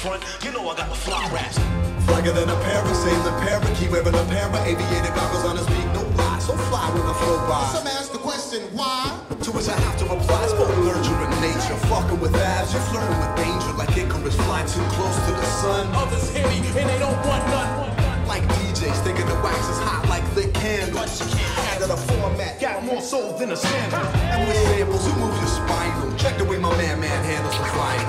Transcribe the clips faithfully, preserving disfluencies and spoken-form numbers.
front, you know I got the fly raps. Flagger than a parasailing the parakeet, wearing a pair of aviator goggles on his beak. No lie, so fly when I flow by. Some ask the question, why? To which I have to reply, it's both nurture and nature. Fucking with abs, you're flirting with danger. Like Icarus, flying too close to the sun. Others hear me and they don't want none. Like D Js, thinking the wax is hot like lit candles. Added a format, got more soul than a scandal. And with samples, you move your spinal. Check the way my man man handles the flying.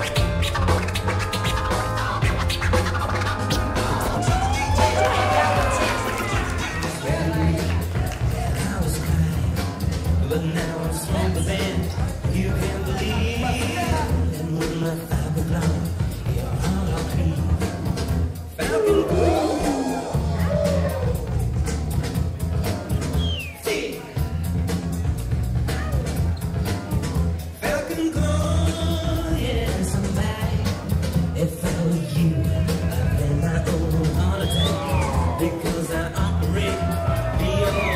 But now I'm stronger than you can believe. And with my fiberglass, you're all I need. Falcon See. Falcon Glow, yeah, somebody. If I were you, I'd play my own heart attack. Because I operate beyond.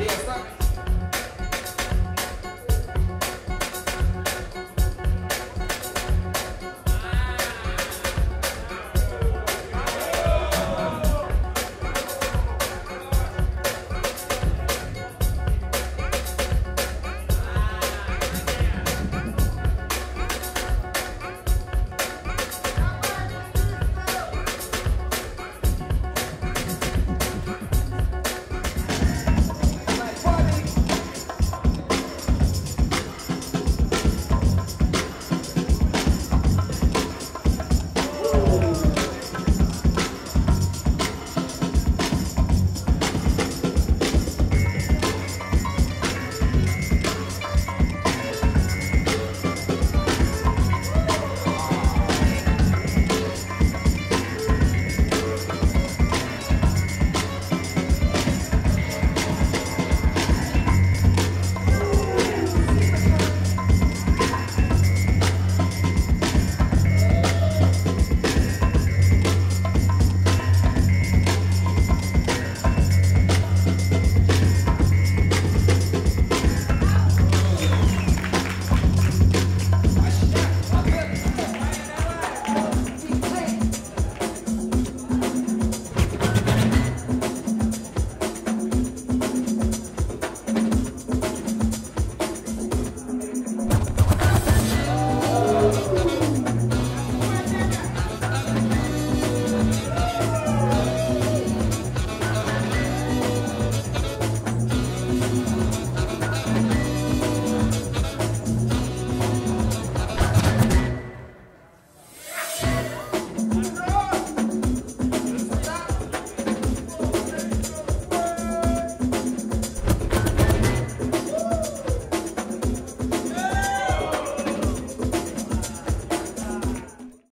V L, stop.